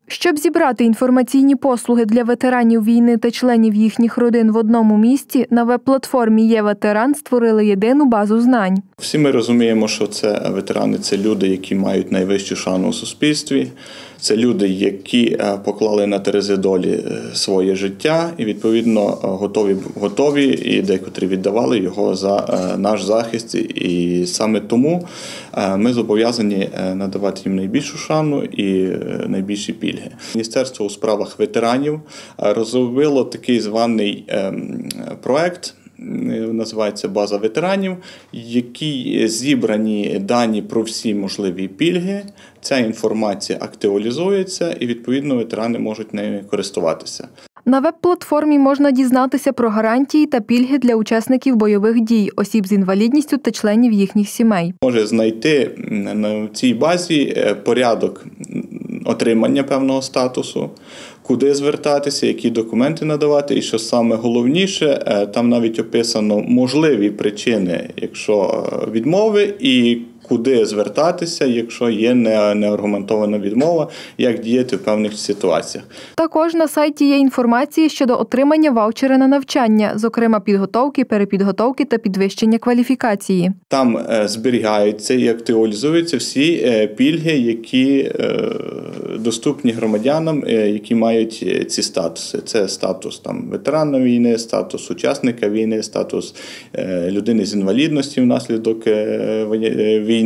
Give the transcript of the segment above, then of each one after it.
Щоб зібрати інформаційні послуги для ветеранів війни та членів їхніх родин в одному місці, на веб-платформі «Є-ветеран» створили єдину базу знань. Всі ми розуміємо, що ветерани – це люди, які мають найвищу шану у суспільстві. Це люди, які поклали на терези долі своє життя і, відповідно, готові і декотрі віддавали його за наш захист. І саме тому ми зобов'язані надавати їм найбільшу шану і найбільші пільги. Міністерство у справах ветеранів розробило такий званий проект, називається «База ветеранів», в якій зібрані дані про всі можливі пільги. Ця інформація актуалізується і, відповідно, ветерани можуть нею користуватися. На веб-платформі можна дізнатися про гарантії та пільги для учасників бойових дій, осіб з інвалідністю та членів їхніх сімей. Може знайти на цій базі порядок отримання певного статусу, куди звертатися, які документи надавати, і що саме головніше, там навіть описано можливі причини, якщо відмови, і куди звертатися, якщо є неаргументована відмова, як діяти в певних ситуаціях. Також на сайті є інформація щодо отримання ваучера на навчання, зокрема підготовки, перепідготовки та підвищення кваліфікації. Там зберігаються і актуалізуються всі пільги, які доступні громадянам, які мають ці статуси. Це статус ветерана війни, статус учасника війни, статус людини з інвалідністю внаслідок війни.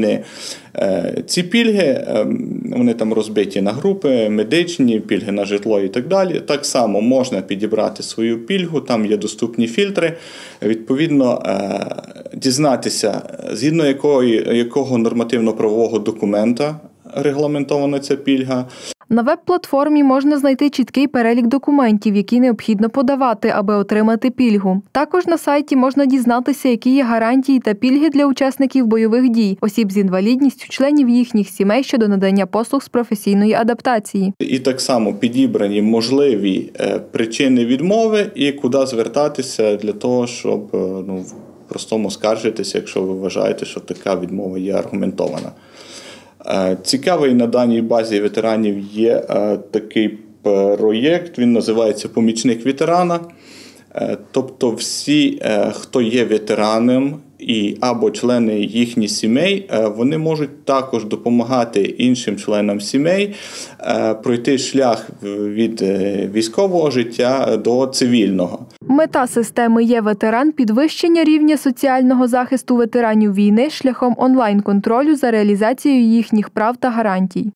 Ці пільги, вони там розбиті на групи, медичні, пільги на житло і так далі. Так само можна підібрати свою пільгу, там є доступні фільтри. Відповідно, дізнатися, згідно якого нормативно-правового документа регламентована ця пільга. На веб-платформі можна знайти чіткий перелік документів, які необхідно подавати, аби отримати пільгу. Також на сайті можна дізнатися, які є гарантії та пільги для учасників бойових дій, осіб з інвалідністю, членів їхніх сімей щодо надання послуг з професійної адаптації. І так само підібрані можливі причини відмови і куди звертатися для того, щоб простому скаржитися, якщо ви вважаєте, що така відмова є аргументована. Цікавий на даній базі ветеранів є такий проєкт, він називається «Помічник ветерана». Тобто всі, хто є ветераном або члени їхніх сімей, вони можуть також допомагати іншим членам сімей пройти шлях від військового життя до цивільного. Мета системи «Є-ветеран» – підвищення рівня соціального захисту ветеранів війни шляхом онлайн-контролю за реалізацією їхніх прав та гарантій.